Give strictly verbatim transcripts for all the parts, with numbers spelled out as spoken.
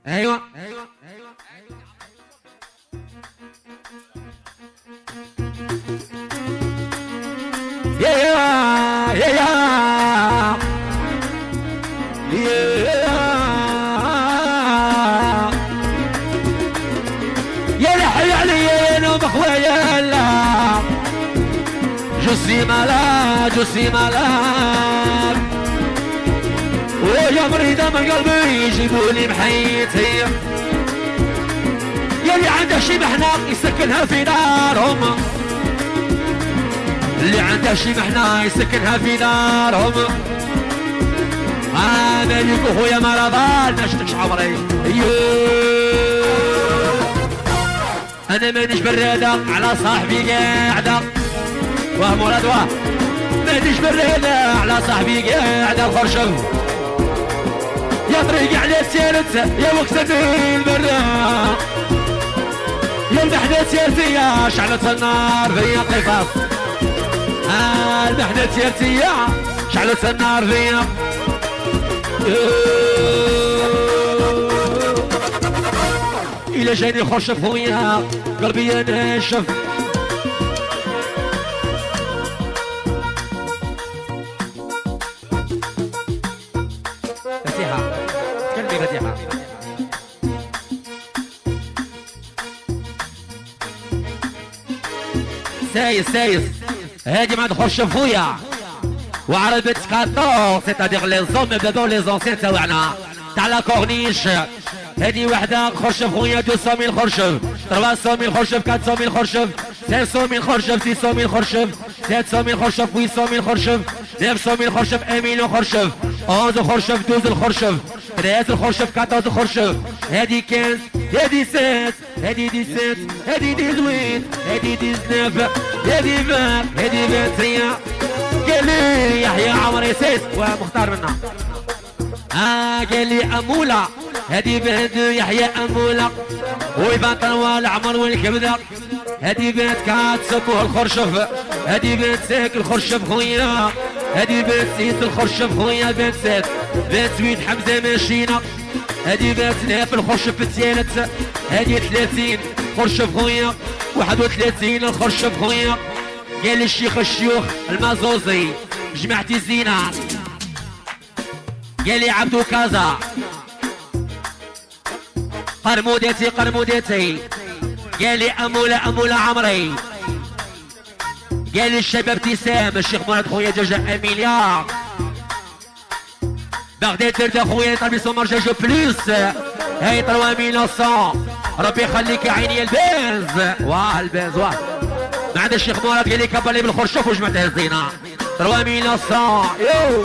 ايوه يا يا يا يا يا لحي علي انا بخويا لا جسي ملاك جسي ملاك ويا مريضة من قلبي يجيبولي محيتي يا اللي عنده شي محنة يسكنها في دارهم اللي عنده شي محنة يسكنها في دارهم انا ليك اخويا ما رضى نشتكش عمري انا مانيش برادة على صاحبي قاعدة واه مراد واه مانيش برادة على صاحبي قاعدة الخرشب يا طريقي على سيرت يا وقت المرة يا المحنة سيرتي شعلت النار فيا قفاص آه المحنة سيرتي شعلت النار فيا إلا جاني خرشف خويا قلبي ناشف فتيحة تكلمي فتيحة سايس سايس هادي ما تخرش خويا وعربت كاتور سيتادير لي زوم بدو لي زونسيان تاوعنا تاع لا كورنيش هادي وحده خرشف خويا مئتين ألف خرشف ثلاثمئة ألف خرشف أربعمئة ألف خرشف خمسمئة ألف خرشف ستمئة ألف خرشف سبعمئة ألف خرشف ثمانمئة ألف خرشف تسعمئة ألف خرشف واحد مليون خرشف أحد خرشف اثناشر خرشف ثلاثة خرشف أربعطاش خرشف هادي خمسة هادي ستة هادي سبعة هادي ثمانية هادي تسعة هادي عشرة هادي ثمانية قال لي يحيى عمري سيس ومختار منا اه قال لي اموله هادي بنت يحيى اموله ويبان طنوال العمر والكبده هادي بنت كات سكوه الخرشف هادي بنت ساك الخرشف خويا هادي بنت سيت الخرشف خويا بنت سيت بنت سويد حمزه ماشينا هادي بنت ناف الخرشف الثالث هادي ثلاثين خرشف خويا واحد وثلاثين الخرشف خويا قال لي الشيخ الشيوخ المازوزي جماعتي الزينه قال لي عبدو كازا قرمودتي قرمودتي قال لي اموله اموله عمري قال لي الشباب ابتسام الشيخ مراد خويا جاجا مليار بغداد درت خويا طلبي سومر جاجو بلوس هاي ثلاثمئة ومئتين ربي يخليك يا عيني البنز واه البنز واه ما عند الشيخ مراد قال لي كبر لي بالخرشف وجمعتها الزينه ثلاثمئة ومئتين يو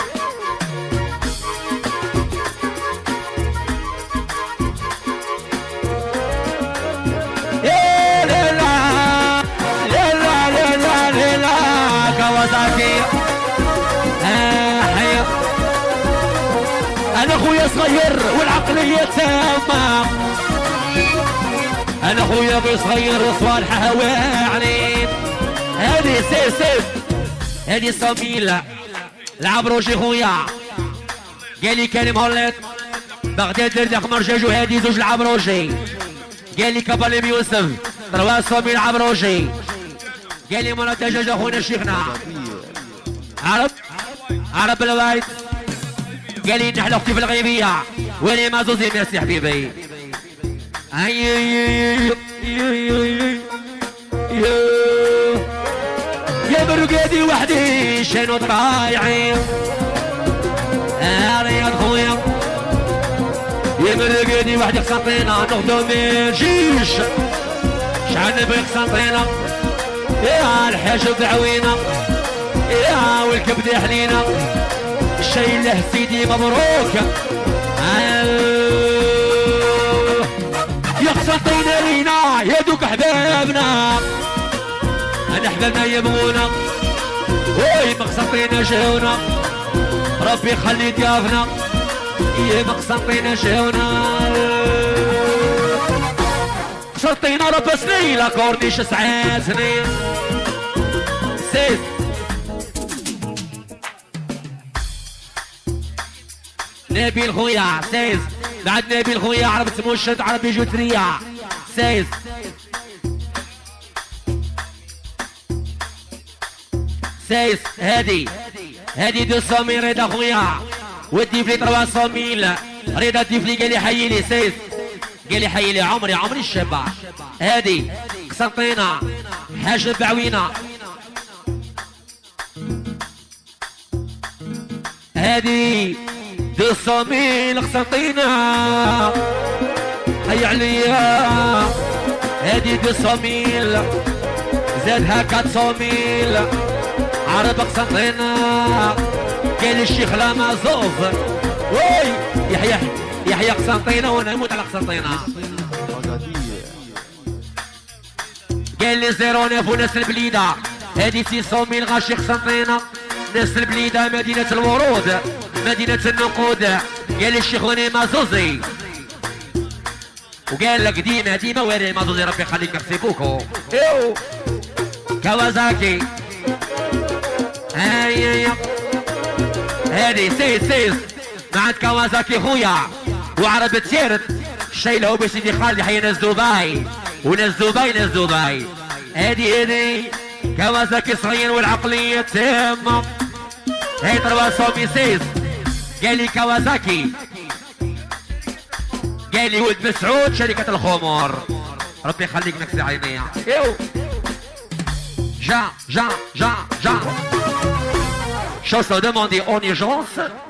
انا خويا صغير والعقلية تامة انا خويا بي صغير وصوالحه واعرين هادي سير سير هادي صميلة العبروشي خويا قال لي كريم هوليت بغداد درد اقمر جاجو هادي زوج العبروشي قال لي كباليم يوسف ثلاثمئة العبروشي قال لي مرات دجاج اخونا شيخنا عرب عرب الوايت قال لي نحن اختي في الغيبيه ويلي ما زوزي ميرسي حبيبي يا برقادي وحدي شنو ضايعين يا خويا يا برقادي وحدي قسنطينه ناخدو من جيش شحال نبغي قسنطينه يا الحاج دعوينا يا والكبد حلينا الشي له سيدي مبروك يا قسنطينة لينا يا دوك احبابنا انا احبابنا يبغونا وي مقسنطينة جاونا ربي يخلي ضيافنا يا مقسنطينة جاونا قسنطينة رب سنين لا كورنيش ساعات سنين سيس نبيل خويا سيس بعد نبيل خويا عرب تموشد عرب بيجوتريا سايس سايس هادي هادي دوسو ميل رضا خويا ودي في ثلاثمية ميل رضا ديفلي قال لي حي لي سايس قال لي حي لي عمري عمري الشابة هادي قسنطينة حاجة بعوينة هادي دوسو ميل قسنطينة حي عليا هادي دوسو ميل زادها كاتسو ميل عرب قسنطينة قال الشيخ لا مازوف وي يحيى يحيى قسنطينة وانا نموت على قسنطينة قال لي زيرو نيف وناس البليدة هادي سيسو ميل غاشي قسنطينة ناس البليدة مدينة الورود مدينة النقود قال لي الشيخ وانا مازوزي وقال لك ديما ديما وين مازوزي ربي يخليك ميرسي بوكو ايو كawasaki هاي هاي هادي سيس سيس مع كawasaki خويا وعرب تسيرت الشي اللي هو باش يدي خالد حي ناس دبي وناس دبي ناس دبي هادي هادي كawasaki صغير والعقلية تامة هاي تروا سيس قال لي كawasaki قال لي ولد مسعود شركة الخمر ربي يخليك نكسي عينيا ايو جا جا جا جا chose demandée en urgence